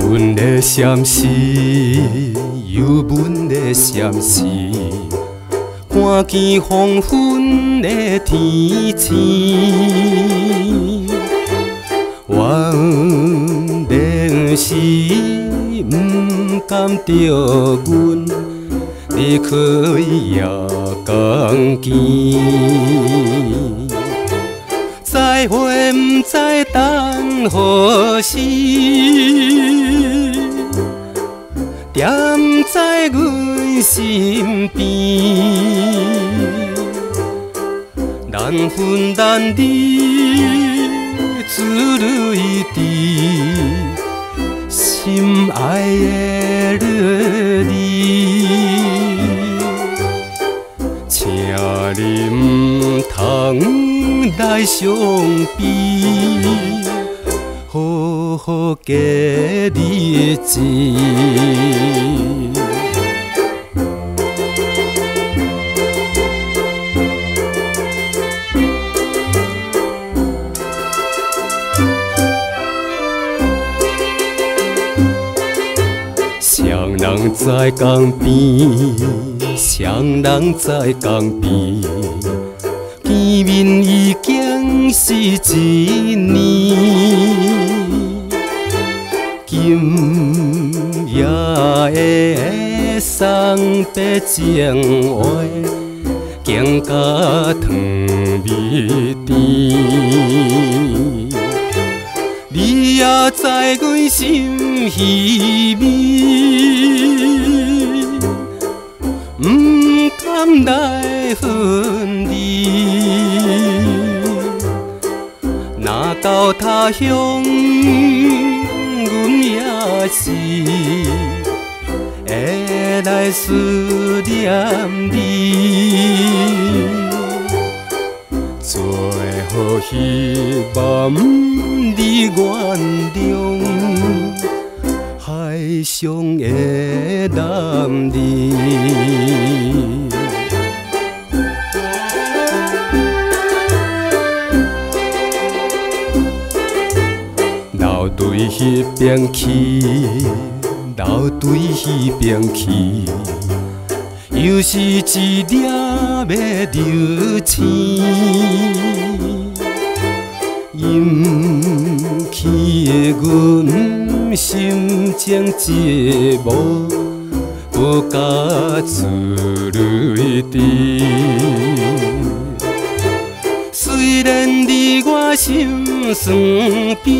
阮的相思，又阮的相思，看见黄昏的天星，原然是不甘着阮离开夜光见。再会不知等何时，踮在阮身边，难分难离，珠泪滴，心爱的你，请你唔通来伤悲，好好过日子。双人在江边，双人在江边。见面已经是一年，今夜的送别情话，更加糖蜜甜。你也知阮心稀微，不甘来分离。若到他乡，阮也是会来思念你。最后希望你原谅海上的男儿。流对迄边去，流对迄边去，又是一粒要流星，引起的阮心情寂寞，不敢自泪滴。虽然离我心酸边，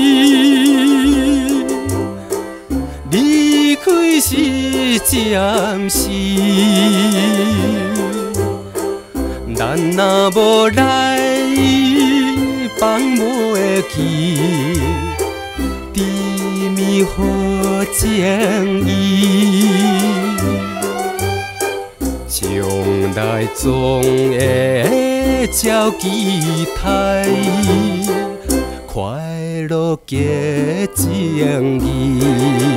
离开是暂时，咱若无来放无会去，甜蜜好情意。将来总会照期待，快乐结情意。